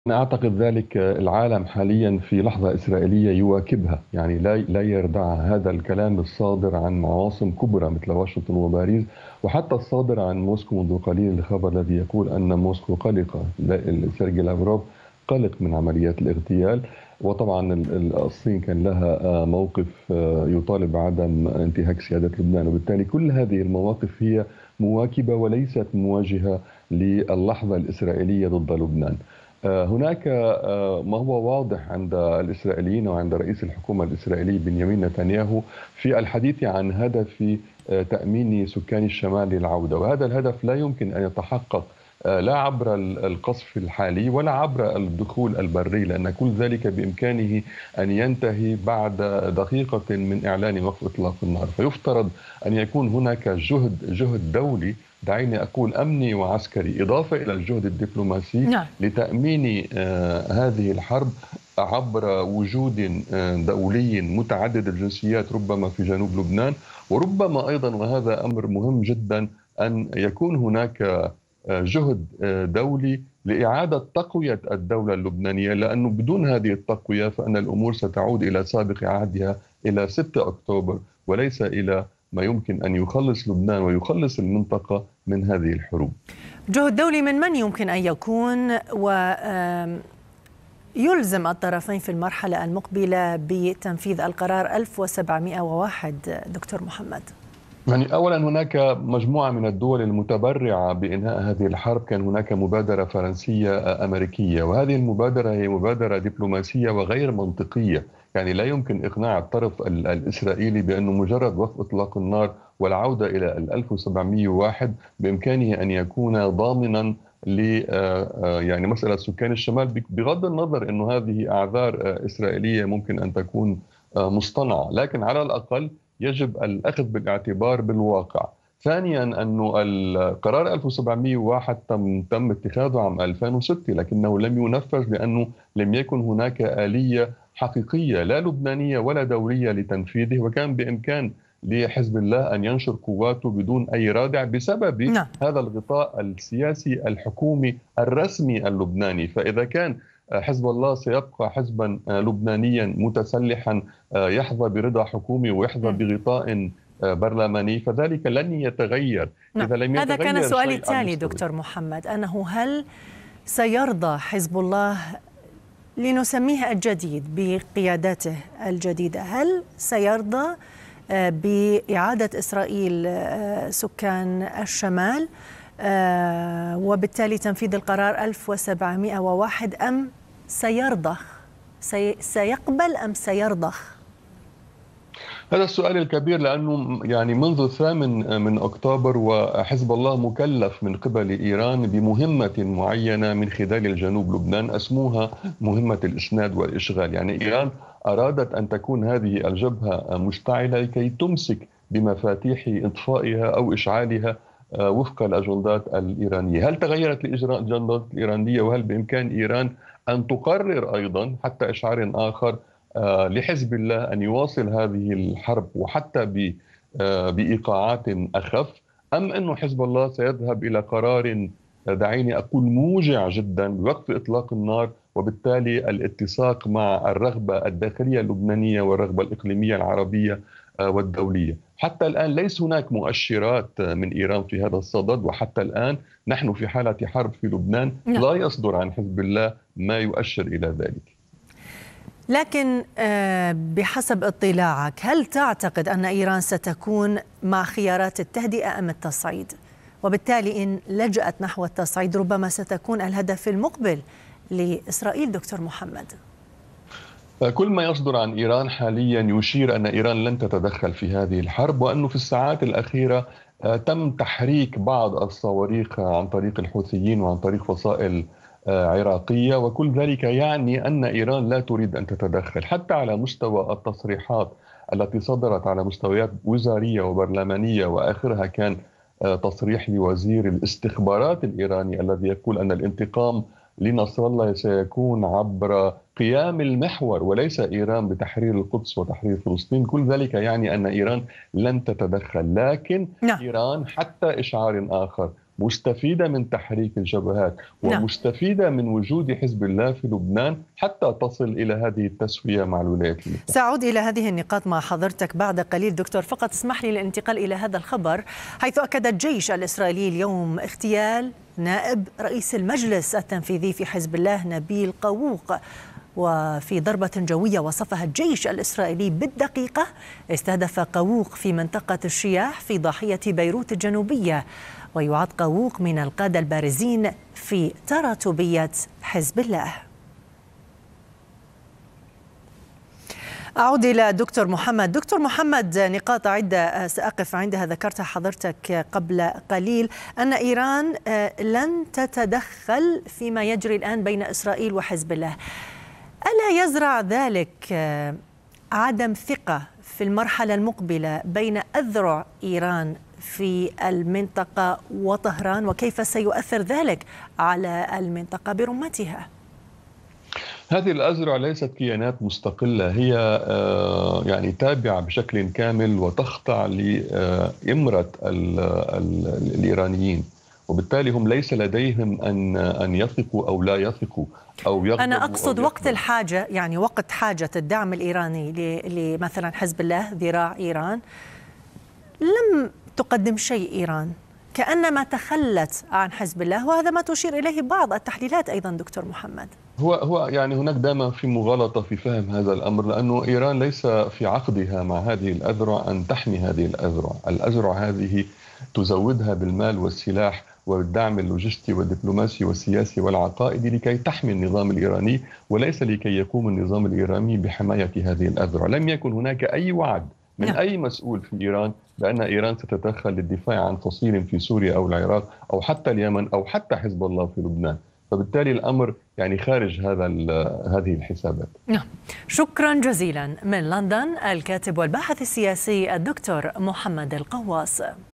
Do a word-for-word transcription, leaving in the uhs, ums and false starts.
أنا أعتقد ذلك. العالم حاليا في لحظة إسرائيلية يواكبها، يعني لا لا يردع هذا الكلام الصادر عن عواصم كبرى مثل واشنطن وباريس، وحتى الصادر عن موسكو منذ قليل، الخبر الذي يقول أن موسكو قلقة، سيرجي لافروف قلق من عمليات الاغتيال. وطبعا ال- ال- الصين كان لها آه، موقف آه، يطالب بعدم انتهاك سيادة لبنان، وبالتالي كل هذه المواقف هي مواكبة وليست مواجهة للحظة الإسرائيلية ضد لبنان. آه، هناك آه، ما هو واضح عند الإسرائيليين وعند رئيس الحكومة الإسرائيلي بنيامين نتنياهو في الحديث عن هدف آه، تأمين سكان الشمال للعودة، وهذا الهدف لا يمكن أن يتحقق آه، لا عبر ال- القصف الحالي ولا عبر الدخول البري، لأن كل ذلك بإمكانه أن ينتهي بعد دقيقة من إعلان وقف إطلاق النار. فيفترض أن يكون هناك جهد جهد دولي، دعيني أقول أمني وعسكري، إضافة إلى الجهد الدبلوماسي نعم. لتأمين آه، هذه الحرب عبر وجود آه، دولي متعدد الجنسيات ربما في جنوب لبنان، وربما أيضا، وهذا أمر مهم جدا، أن يكون هناك آه، جهد آه، دولي لإعادة تقوية الدولة اللبنانية، لأنه بدون هذه التقوية فإن الأمور ستعود إلى سابق عهدها، إلى ستة أكتوبر، وليس إلى ما يمكن أن يخلص لبنان ويخلص المنطقة من هذه الحروب. جهد دولي من من يمكن أن يكون ويلزم الطرفين في المرحلة المقبلة بتنفيذ القرار ألف وسبعمئة وواحد دكتور محمد؟ يعني أولا هناك مجموعة من الدول المتبرعة بإنهاء هذه الحرب. كان هناك مبادرة فرنسية أمريكية، وهذه المبادرة هي مبادرة دبلوماسية وغير منطقية. يعني لا يمكن إقناع الطرف ال- الإسرائيلي بأنه مجرد وقف إطلاق النار والعودة إلى ال ألف وسبعمئة وواحد بإمكانه أن يكون ضامنا ل يعني مسألة سكان الشمال، بغض النظر أنه هذه أعذار آه، إسرائيلية ممكن أن تكون آه، مصطنعة، لكن على الأقل يجب الأخذ بالاعتبار بالواقع. ثانيا، أن القرار ألف وسبعمئة وواحد تم تم اتخاذه عام ألفين وستة، لكنه لم ينفذ لأنه لم يكن هناك آلية حقيقية لا لبنانية ولا دولية لتنفيذه، وكان بإمكان لحزب الله أن ينشر قواته بدون أي رادع بسبب نعم. هذا الغطاء السياسي الحكومي الرسمي اللبناني. فإذا كان حزب الله سيبقى حزبا لبنانيا متسلحا يحظى برضا حكومي ويحظى م. بغطاء برلماني، فذلك لن يتغير. نعم. إذا لم هذا كان يتغير سؤالي شيء على التالي المستوى، دكتور محمد، أنه هل سيرضى حزب الله لنسميه الجديد بقيادته الجديدة، هل سيرضى آه، بإعادة إسرائيل آه، سكان الشمال آه، وبالتالي تنفيذ القرار ألف وسبعمئة وواحد، أم سيرضخ سي سيقبل أم سيرضخ؟ هذا السؤال الكبير، لأنه يعني منذ الثامن من أكتوبر وحزب الله مكلف من قبل إيران بمهمة معينة من خلال الجنوب لبنان، أسموها مهمة الإسناد والإشغال. يعني إيران أرادت أن تكون هذه الجبهة مشتعلة لكي تمسك بمفاتيح إطفائها أو إشعالها آه، وفق الأجندات الإيرانية. هل تغيرت الأجندات الإيرانية، وهل بإمكان إيران أن تقرر أيضا حتى إشعار آخر آه، لحزب الله أن يواصل هذه الحرب وحتى ب- آه، بإيقاعات أخف، أم أنه حزب الله سيذهب إلى قرار آه، دعيني أقول موجع جدا بوقف إطلاق النار، وبالتالي الاتساق مع الرغبة الداخلية اللبنانية والرغبة الإقليمية العربية آه، والدولية. حتى الآن ليس هناك مؤشرات آه، من إيران في هذا الصدد، وحتى الآن نحن في حالة حرب في لبنان، نعم. لا يصدر عن حزب الله ما يؤشر إلى ذلك. لكن آه، بحسب اطلاعك، هل تعتقد أن إيران ستكون مع خيارات التهدئة أم التصعيد؟ وبالتالي إن لجأت نحو التصعيد ربما ستكون الهدف المقبل لإسرائيل دكتور محمد. كل ما يصدر عن إيران حاليا يشير أن إيران لن تتدخل في هذه الحرب، وأنه في الساعات الأخيرة آه، تم تحريك بعض الصواريخ عن طريق الحوثيين وعن طريق فصائل آه، عراقية، وكل ذلك يعني أن إيران لا تريد أن تتدخل. حتى على مستوى التصريحات التي صدرت على مستويات وزارية وبرلمانية، وآخرها كان آه، تصريح لوزير الاستخبارات الإيراني الذي يقول أن الانتقام لنصر الله سيكون عبر قيام المحور وليس إيران بتحرير القدس وتحرير فلسطين. كل ذلك يعني أن إيران لن تتدخل، لكن نعم. إيران حتى إشعار آخر مستفيدة من تحريك الجبهات ومستفيدة من وجود حزب الله في لبنان حتى تصل إلى هذه التسوية مع الولايات المتحدة. سأعود إلى هذه النقاط مع حضرتك بعد قليل دكتور، فقط اسمح لي الانتقال إلى هذا الخبر، حيث أكد الجيش الإسرائيلي اليوم اغتيال نائب رئيس المجلس التنفيذي في حزب الله نبيل قووق، وفي ضربة جوية وصفها الجيش الإسرائيلي بالدقيقة استهدف قووق في منطقة الشياح في ضاحية بيروت الجنوبية، ويعد قووق من القادة البارزين في تراتبية حزب الله. أعود إلى دكتور محمد. دكتور محمد، نقاط عدة سأقف عندها ذكرتها حضرتك قبل قليل، أن إيران لن تتدخل فيما يجري الآن بين إسرائيل وحزب الله. ألا يزرع ذلك عدم ثقة في المرحلة المقبلة بين أذرع إيران في المنطقة وطهران، وكيف سيؤثر ذلك على المنطقة برمتها؟ هذه الأذرع ليست كيانات مستقلة، هي يعني تابعة بشكل كامل وتخضع لإمرة الإيرانيين، وبالتالي هم ليس لديهم أن أن يثقوا أو لا يثقوا أو يغضبوا. أنا أقصد وقت الحاجة، يعني وقت حاجة الدعم الإيراني لمثلا حزب الله ذراع إيران، لم تقدم شيء إيران، كأنما تخلت عن حزب الله، وهذا ما تشير إليه بعض التحليلات أيضا دكتور محمد. هو هو يعني هناك دائما في مغالطة في فهم هذا الأمر، لأنه إيران ليس في عقدها مع هذه الأذرع أن تحمي هذه الأذرع، الأذرع هذه تزودها بالمال والسلاح والدعم اللوجستي والدبلوماسي والسياسي والعقائدي لكي تحمي النظام الإيراني، وليس لكي يقوم النظام الإيراني بحماية هذه الأذرع. لم يكن هناك أي وعد من نعم. أي مسؤول في إيران بأن إيران ستتدخل للدفاع عن فصيل في سوريا أو العراق أو حتى اليمن أو حتى حزب الله في لبنان، فبالتالي الأمر يعني خارج هذا هذه الحسابات. نعم. شكرا جزيلا من لندن الكاتب والباحث السياسي الدكتور محمد القواص.